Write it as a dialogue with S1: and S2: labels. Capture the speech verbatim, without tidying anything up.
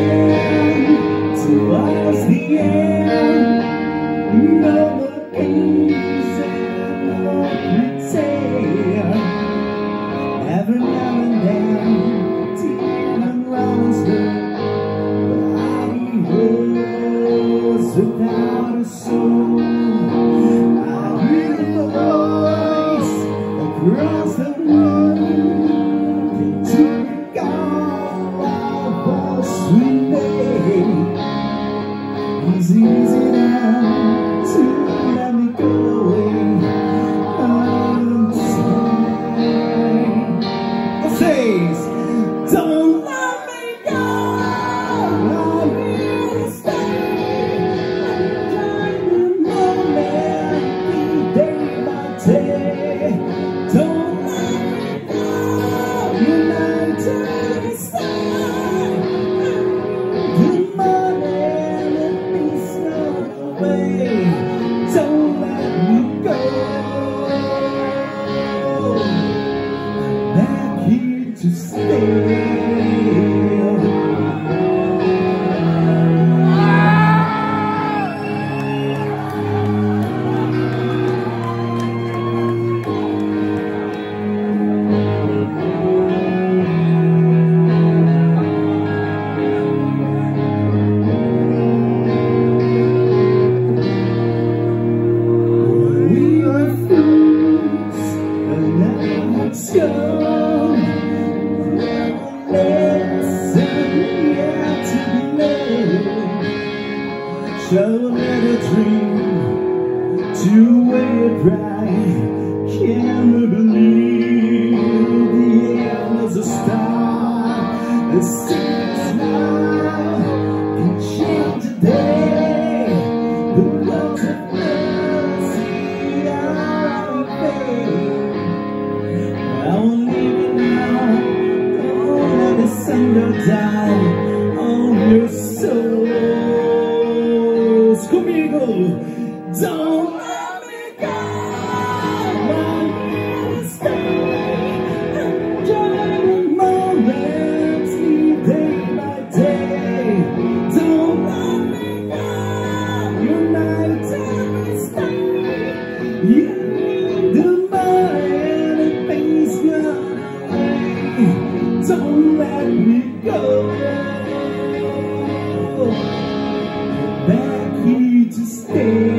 S1: towards the end. No more games and no pretend. Every now and then, demon runs the without a soul. I hear the voice across the road to recall our sweet day. It's easy now to let me go away unsigned. It says, don't let me go. I'm here to stay. Don't let me go, united we stand. Good morning, let me snow away. Don't let me go. I'm back here to stay. Show a little dream to wear it bright. Can't believe the end is a star. The single smile can change a day. The world's a fantasy out of pain. I won't leave it now. Don't let the sun go down on your soul. Comigo, don't let me go. I'm here to stay. Enjoy the moments, day by day. Don't let me go. United we stay. You need the money and things gone away. Don't let me go. Back here to stay.